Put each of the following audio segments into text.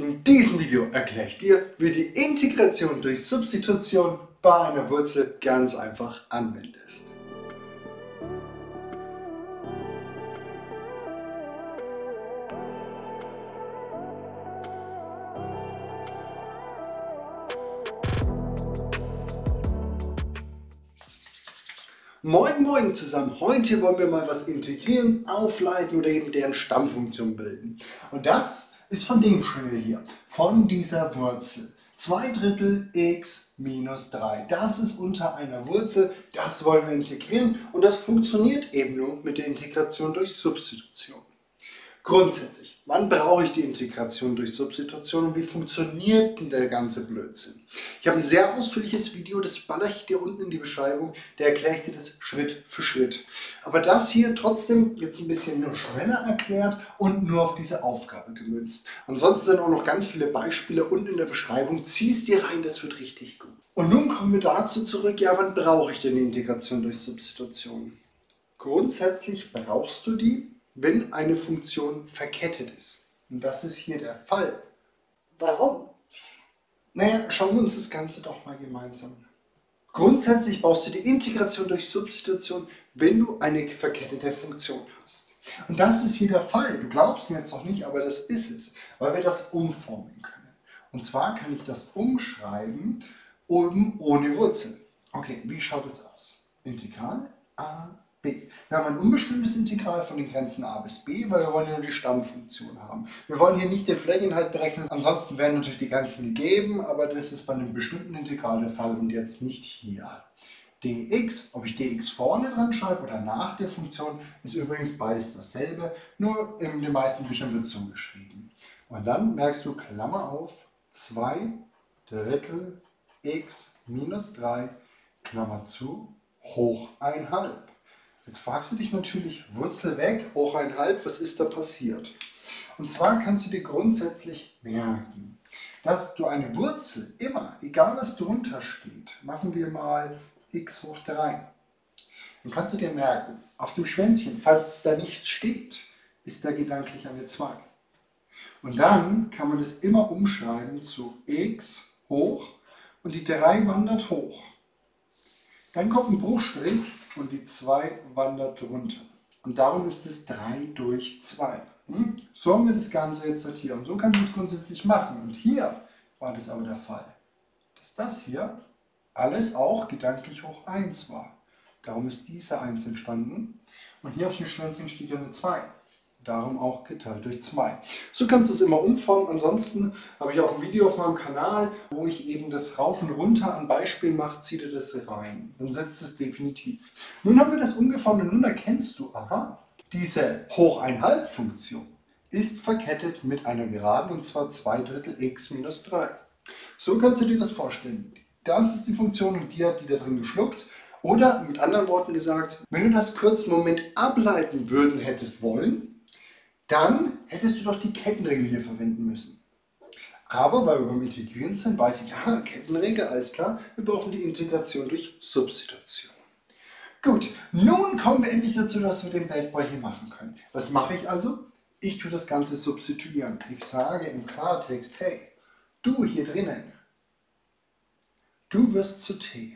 In diesem Video erkläre ich dir, wie du die Integration durch Substitution bei einer Wurzel ganz einfach anwendest. Moin Moin zusammen, heute wollen wir mal was integrieren, aufleiten oder eben deren Stammfunktion bilden. Und das ist von dem Schritt hier, von dieser Wurzel. 2/3 x minus 3. Das ist unter einer Wurzel, das wollen wir integrieren und das funktioniert eben nur mit der Integration durch Substitution. Grundsätzlich, wann brauche ich die Integration durch Substitution und wie funktioniert denn der ganze Blödsinn? Ich habe ein sehr ausführliches Video, das ballere ich dir unten in die Beschreibung, da erkläre ich dir das Schritt für Schritt. Aber das hier trotzdem jetzt ein bisschen nur schneller erklärt und nur auf diese Aufgabe gemünzt. Ansonsten sind auch noch ganz viele Beispiele unten in der Beschreibung, zieh's dir rein, das wird richtig gut. Und nun kommen wir dazu zurück, ja, wann brauche ich denn die Integration durch Substitution? Grundsätzlich brauchst du die, wenn eine Funktion verkettet ist. Und das ist hier der Fall. Warum? Naja, schauen wir uns das Ganze doch mal gemeinsam an. Grundsätzlich brauchst du die Integration durch Substitution, wenn du eine verkettete Funktion hast. Und das ist hier der Fall. Du glaubst mir jetzt noch nicht, aber das ist es, weil wir das umformen können. Und zwar kann ich das umschreiben ohne Wurzel. Okay, wie schaut es aus? Integral a b. Wir haben ein unbestimmtes Integral von den Grenzen a bis b, weil wir wollen ja nur die Stammfunktion haben. Wir wollen hier nicht den Flächeninhalt berechnen, ansonsten werden natürlich die Grenzen gegeben, aber das ist bei einem bestimmten Integral der Fall und jetzt nicht hier. dx, ob ich dx vorne dran schreibe oder nach der Funktion, ist übrigens beides dasselbe, nur in den meisten Büchern wird es so geschrieben. Und dann merkst du, Klammer auf, 2/3 x minus 3, Klammer zu, hoch 1/2. Jetzt fragst du dich natürlich, Wurzel weg, hoch 1/2, was ist da passiert? Und zwar kannst du dir grundsätzlich merken, dass du eine Wurzel immer, egal was drunter steht, machen wir mal x hoch 3, dann kannst du dir merken, auf dem Schwänzchen, falls da nichts steht, ist da gedanklich eine 2. Und dann kann man das immer umschreiben zu x hoch und die 3 wandert hoch. Dann kommt ein Bruchstrich und die 2 wandert runter. Und darum ist es 3 durch 2. So haben wir das Ganze jetzt hier. Und so kannst du es grundsätzlich machen. Und hier war das aber der Fall, dass das hier alles auch gedanklich hoch 1 war. Darum ist diese 1 entstanden. Und hier auf dem Schwänzchen steht ja eine 2. Darum auch geteilt durch 2. So kannst du es immer umformen. Ansonsten habe ich auch ein Video auf meinem Kanal, wo ich eben das Rauf und Runter an Beispielen mache, zieh dir das rein. Dann sitzt es definitiv. Nun haben wir das umgeformt und nun erkennst du, aha, diese hoch 1/2 Funktion ist verkettet mit einer Geraden und zwar 2/3 x minus 3. So kannst du dir das vorstellen. Das ist die Funktion und die hat die da drin geschluckt. Oder mit anderen Worten gesagt, wenn du das kurz einen Moment ableiten hättest wollen, dann hättest du doch die Kettenregel hier verwenden müssen. Aber weil wir beim Integrieren sind, weiß ich, ja, Kettenregel, alles klar, wir brauchen die Integration durch Substitution. Gut, nun kommen wir endlich dazu, dass wir den Bad Boy hier machen können. Was mache ich also? Ich tue das Ganze substituieren. Ich sage im Klartext, hey, du hier drinnen, du wirst zu t.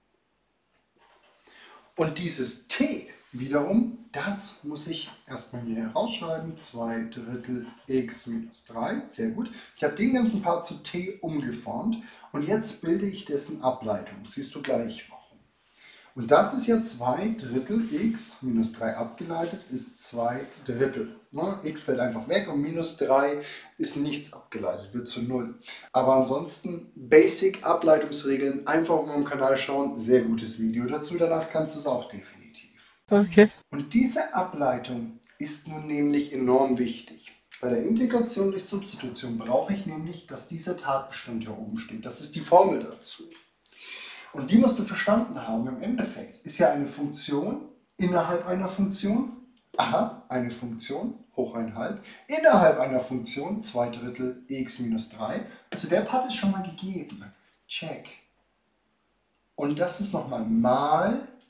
Und dieses t wiederum, das muss ich erstmal hier herausschreiben, 2/3 x minus 3, sehr gut. Ich habe den ganzen Part zu t umgeformt und jetzt bilde ich dessen Ableitung. Siehst du gleich warum. Und das ist ja 2/3 x minus 3 abgeleitet, ist 2/3. X fällt einfach weg und minus 3 ist nichts abgeleitet, wird zu 0. Aber ansonsten Basic Ableitungsregeln, einfach auf meinem Kanal schauen, sehr gutes Video dazu, danach kannst du es auch definitiv. Okay. Und diese Ableitung ist nun nämlich enorm wichtig. Bei der Integration durch Substitution brauche ich nämlich, dass dieser Tatbestand hier oben steht. Das ist die Formel dazu. Und die musst du verstanden haben. Im Endeffekt ist ja eine Funktion innerhalb einer Funktion, aha, eine Funktion, hoch 1/2, innerhalb einer Funktion, 2/3 x minus 3. Also der Part ist schon mal gegeben. Check. Und das ist nochmal mal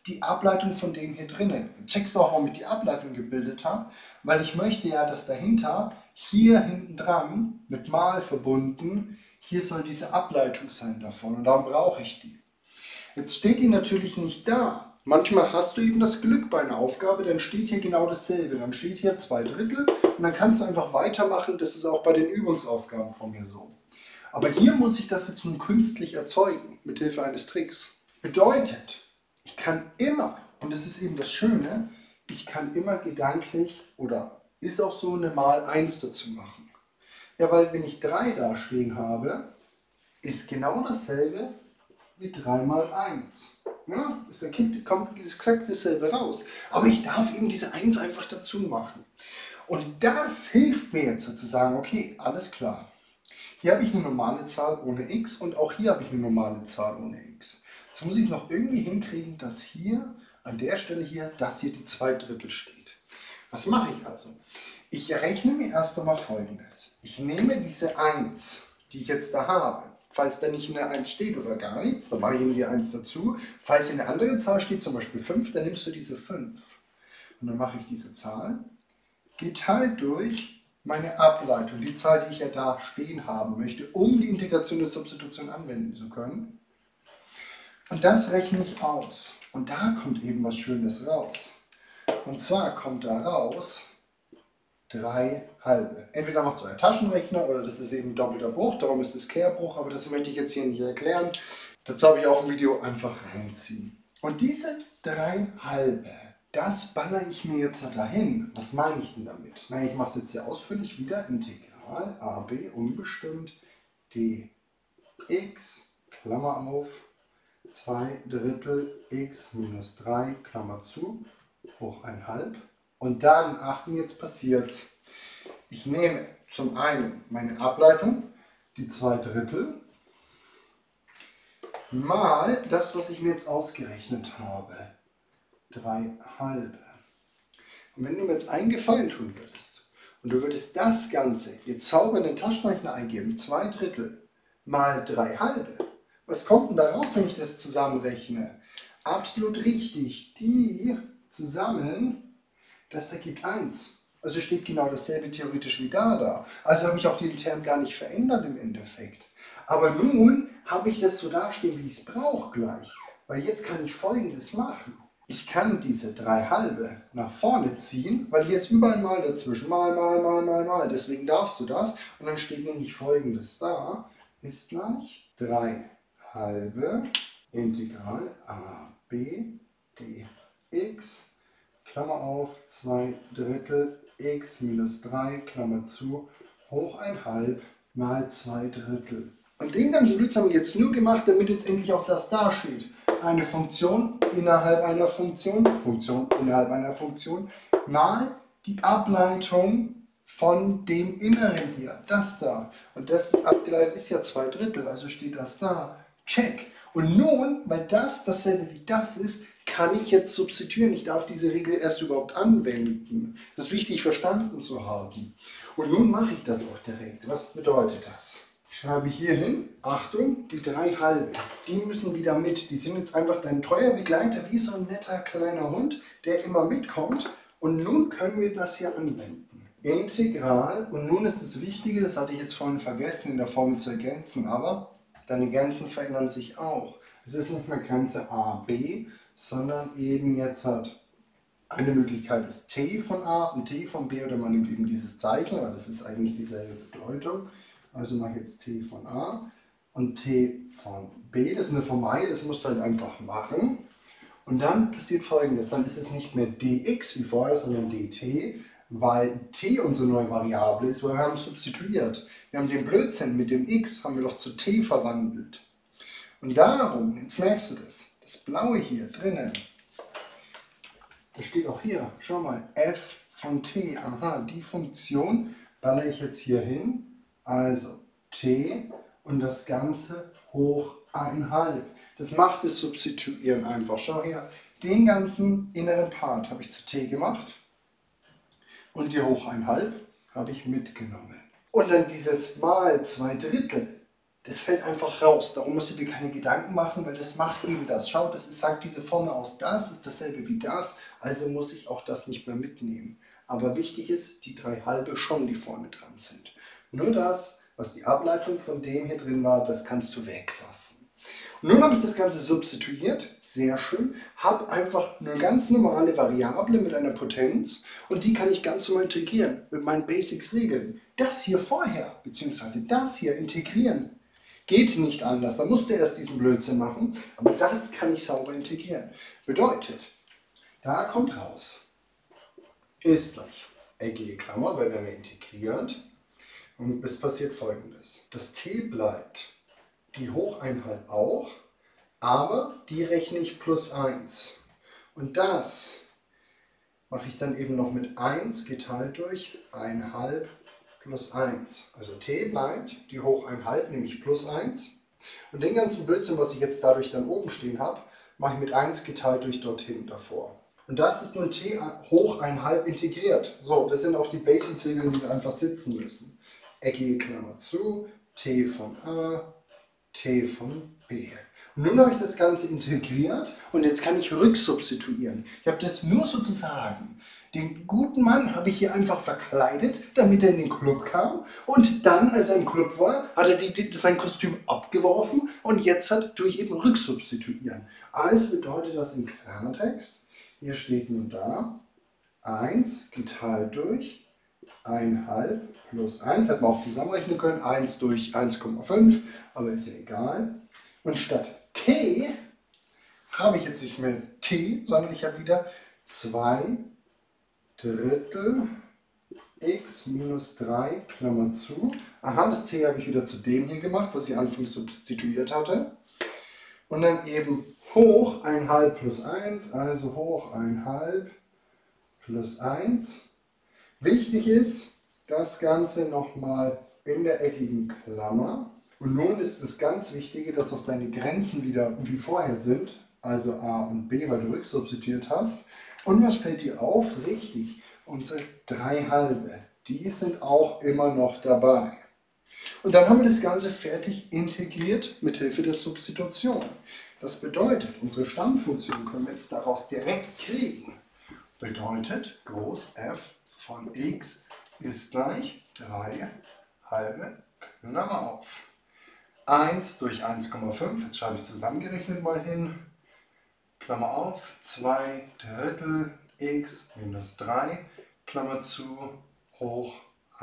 die Ableitung von dem hier drinnen. Checkst du auch, warum ich die Ableitung gebildet habe? Weil ich möchte ja, dass dahinter, hier hinten dran, mit mal verbunden, hier soll diese Ableitung sein davon und darum brauche ich die. Jetzt steht die natürlich nicht da. Manchmal hast du eben das Glück bei einer Aufgabe, dann steht hier genau dasselbe. Dann steht hier 2/3 und dann kannst du einfach weitermachen. Das ist auch bei den Übungsaufgaben von mir so. Aber hier muss ich das jetzt nun künstlich erzeugen, mit Hilfe eines Tricks. Bedeutet, ich kann immer, und das ist eben das Schöne, ich kann immer gedanklich, oder ist auch so, eine mal 1 dazu machen. Ja, weil wenn ich 3 da stehen habe, ist genau dasselbe wie 3 mal 1. Ja, kommt exakt dasselbe raus. Aber ich darf eben diese 1 einfach dazu machen. Und das hilft mir jetzt sozusagen, okay, alles klar. Hier habe ich eine normale Zahl ohne x und auch hier habe ich eine normale Zahl ohne x. Jetzt muss ich es noch irgendwie hinkriegen, dass hier, an der Stelle hier, dass hier die 2/3 steht. Was mache ich also? Ich rechne mir erst einmal Folgendes. Ich nehme diese 1, die ich jetzt da habe. Falls da nicht eine 1 steht oder gar nichts, dann mache ich ihm die 1 dazu. Falls hier eine andere Zahl steht, zum Beispiel 5, dann nimmst du diese 5. Und dann mache ich diese Zahl, geteilt durch meine Ableitung, die Zahl, die ich ja da stehen haben möchte, um die Integration der Substitution anwenden zu können. Und das rechne ich aus. Und da kommt eben was Schönes raus. Und zwar kommt da raus 3 halbe. Entweder macht so ein Taschenrechner oder das ist eben ein doppelter Bruch, darum ist es Kehrbruch, aber das möchte ich jetzt hier nicht erklären. Dazu habe ich auch ein Video, einfach reinziehen. Und diese 3 halbe, das ballere ich mir jetzt dahin. Was meine ich denn damit? Na, ich mache es jetzt sehr ausführlich wieder. Integral ab unbestimmt dx, Klammer auf, 2/3 x minus 3, Klammer zu, hoch 1/2. Und dann, Achtung, jetzt passiert's. Ich nehme zum einen meine Ableitung, die 2/3, mal das, was ich mir jetzt ausgerechnet habe. 3 halbe. Und wenn du mir jetzt einen Gefallen tun würdest und du würdest das Ganze jetzt sauber in den Taschenrechner eingeben, 2/3 mal 3 halbe, was kommt denn da raus, wenn ich das zusammenrechne? Absolut richtig, die zusammen, das ergibt 1. Also steht genau dasselbe theoretisch wie da. Also habe ich auch den Term gar nicht verändert im Endeffekt. Aber nun habe ich das so dastehen, wie ich es brauche gleich. Weil jetzt kann ich Folgendes machen. Ich kann diese 3 halbe nach vorne ziehen, weil hier ist überall mal dazwischen. Mal. Deswegen darfst du das. Und dann steht nämlich Folgendes da. Ist gleich 3 halbe Integral a b dx, Klammer auf, 2/3 x minus 3, Klammer zu, hoch 1/2 mal 2/3. Und den ganzen Blödsinn habe ich jetzt nur gemacht, damit jetzt endlich auch das da steht. Eine Funktion innerhalb einer Funktion, Funktion innerhalb einer Funktion, mal die Ableitung von dem Inneren hier, das da. Und das abgeleitet ist ja 2/3, also steht das da. Check. Und nun, weil das dasselbe wie das ist, kann ich jetzt substituieren. Ich darf diese Regel erst überhaupt anwenden. Das ist wichtig verstanden zu haben. Und nun mache ich das auch direkt. Was bedeutet das? Ich schreibe hier hin, Achtung, die 3 halbe, die müssen wieder mit. Die sind jetzt einfach dein treuer Begleiter, wie so ein netter kleiner Hund, der immer mitkommt. Und nun können wir das hier anwenden. Integral, und nun ist das Wichtige, das hatte ich jetzt vorhin vergessen in der Formel zu ergänzen, aber deine Grenzen verändern sich auch. Es ist nicht mehr Grenze a, b, sondern eben jetzt hat eine Möglichkeit ist t von a und t von b, oder man nimmt eben dieses Zeichen, weil das ist eigentlich dieselbe Bedeutung. Also mache ich jetzt t von a und t von b, das ist eine Formerie, das musst du halt einfach machen. Und dann passiert Folgendes, dann ist es nicht mehr dx wie vorher, sondern dt, weil t unsere neue Variable ist, weil wir haben substituiert. Wir haben den Blödsinn mit dem x, haben wir doch zu t verwandelt. Und darum, jetzt merkst du das, das blaue hier drinnen, das steht auch hier, schau mal, f von t, aha, die Funktion baller ich jetzt hier hin, also t und das Ganze hoch 1/2. Das macht das Substituieren einfach. Schau her, den ganzen inneren Part habe ich zu t gemacht und die hoch 1/2 habe ich mitgenommen. Und dann dieses mal 2/3, Das fällt einfach raus. Darum musst du dir keine Gedanken machen, weil das macht eben das. Schau, sagt diese Formel aus, das ist dasselbe wie das, also muss ich auch das nicht mehr mitnehmen. Aber wichtig ist, die 3 halbe schon, die vorne dran sind. Nur das, was die Ableitung von dem hier drin war, das kannst du weglassen. Und nun habe ich das Ganze substituiert, sehr schön, habe einfach eine ganz normale Variable mit einer Potenz und die kann ich ganz normal integrieren mit meinen Basics-Regeln. Das hier vorher, beziehungsweise das hier integrieren, geht nicht anders. Da musst du erst diesen Blödsinn machen, aber das kann ich sauber integrieren. Bedeutet, da kommt raus, ist gleich eckige Klammer, weil wir haben integriert. Und es passiert Folgendes. Das t bleibt, die Hocheinheit auch, aber die rechne ich plus 1. Und das mache ich dann eben noch mit 1 geteilt durch 1/2 plus 1. Also t bleibt, die Hocheinheit nehme ich plus 1. Und den ganzen Blödsinn, was ich jetzt dadurch dann oben stehen habe, mache ich mit 1 geteilt durch dorthin davor. Und das ist nun t hoch 1/2 integriert. So, das sind auch die Basics-Regeln, die wir einfach sitzen müssen. Eckige Klammer zu, t von a, t von b. Und nun habe ich das Ganze integriert und jetzt kann ich rücksubstituieren. Ich habe das nur sozusagen. Den guten Mann habe ich hier einfach verkleidet, damit er in den Club kam. Und dann, als er im Club war, hat er sein Kostüm abgeworfen und jetzt tue ich eben rücksubstituieren. Also bedeutet das im Klartext, hier steht nun da 1 geteilt durch 1/2 plus 1, hätten wir auch zusammenrechnen können, 1 durch 1,5, aber ist ja egal. Und statt t habe ich jetzt nicht mehr t, sondern ich habe wieder 2/3 x minus 3, Klammer zu. Aha, das t habe ich wieder zu dem hier gemacht, was ich anfangs substituiert hatte. Und dann eben hoch 1/2 plus 1, also hoch 1/2 plus 1. Wichtig ist, das Ganze nochmal in der eckigen Klammer. Und nun ist das ganz Wichtige, dass auch deine Grenzen wieder wie vorher sind, also a und b, weil du rücksubstituiert hast. Und was fällt dir auf? Richtig, unsere 3 halbe, die sind auch immer noch dabei. Und dann haben wir das Ganze fertig integriert mit Hilfe der Substitution. Das bedeutet, unsere Stammfunktion können wir jetzt daraus direkt kriegen. Bedeutet, groß f von x ist gleich 3 halbe, Klammer auf. 1 durch 1,5, jetzt schreibe ich zusammengerechnet mal hin, Klammer auf, 2/3 x minus 3, Klammer zu, hoch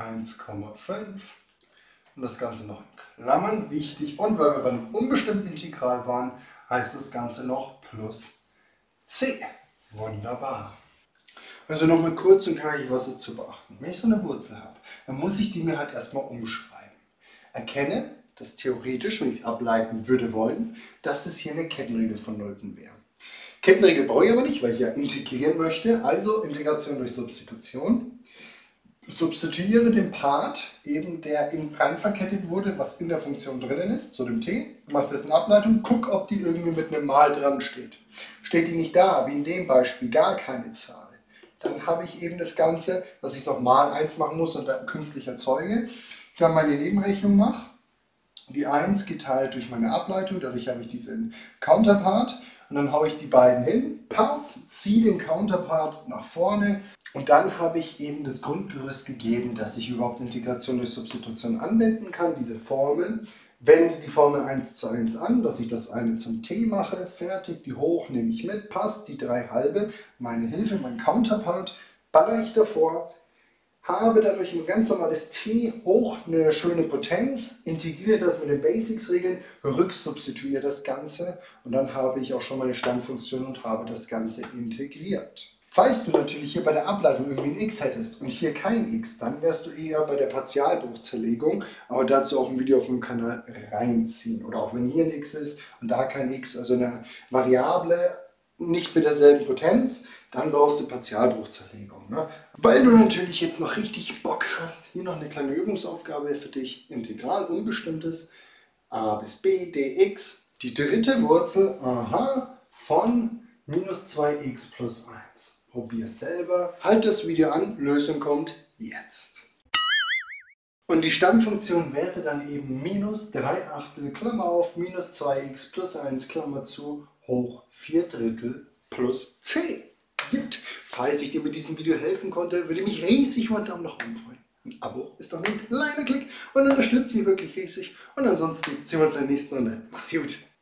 1,5. Und das Ganze noch in Klammern, wichtig. Und weil wir bei einem unbestimmten Integral waren, heißt das Ganze noch plus c. Wunderbar. Also nochmal kurz und knackig, was ist zu beachten. Wenn ich so eine Wurzel habe, dann muss ich die mir halt erstmal umschreiben. Erkenne, dass theoretisch, wenn ich es ableiten würde wollen, dass es hier eine Kettenregel von Nulpen wäre. Kettenregel brauche ich aber nicht, weil ich ja integrieren möchte. Also Integration durch Substitution. Substituiere den Part, eben der rein verkettet wurde, was in der Funktion drinnen ist, zu dem t. Mache dessen Ableitung, guck, ob die irgendwie mit einem Mal dran steht. Steht die nicht da, wie in dem Beispiel, gar keine Zahl. Dann habe ich eben das Ganze, dass ich es noch mal 1 machen muss und dann künstlich erzeuge. Ich dann meine Nebenrechnung mache, die 1 geteilt durch meine Ableitung, dadurch habe ich diesen Counterpart und dann haue ich die beiden hin, Parts, ziehe den Counterpart nach vorne und dann habe ich eben das Grundgerüst gegeben, dass ich überhaupt Integration durch Substitution anwenden kann, diese Formel. Wende die Formel 1:1 an, dass ich das eine zum t mache, fertig, die hoch nehme ich mit, passt, die 3 halbe, meine Hilfe, mein Counterpart, baller ich davor, habe dadurch ein ganz normales t hoch eine schöne Potenz, integriere das mit den Basics-Regeln, rücksubstituiere das Ganze und dann habe ich auch schon meine Stammfunktion und habe das Ganze integriert. Falls du natürlich hier bei der Ableitung irgendwie ein x hättest und hier kein x, dann wärst du eher bei der Partialbruchzerlegung, aber dazu auch ein Video auf meinem Kanal reinziehen. Oder auch wenn hier ein x ist und da kein x, also eine Variable nicht mit derselben Potenz, dann brauchst du Partialbruchzerlegung. Ne? Weil du natürlich jetzt noch richtig Bock hast, hier noch eine kleine Übungsaufgabe für dich. Integral Unbestimmtes, a bis b dx, die dritte Wurzel von minus 2x plus 1. Probier es selber. Halt das Video an, Lösung kommt jetzt. Und die Stammfunktion wäre dann eben minus 3 Achtel, Klammer auf, minus 2x plus 1, Klammer zu, hoch 4 Drittel plus c. Gut. Falls ich dir mit diesem Video helfen konnte, würde ich mich riesig über einen Daumen nach oben freuen. Ein Abo ist doch ein kleiner Klick und unterstützt mich wirklich riesig. Und ansonsten sehen wir uns in der nächsten Runde. Mach's gut!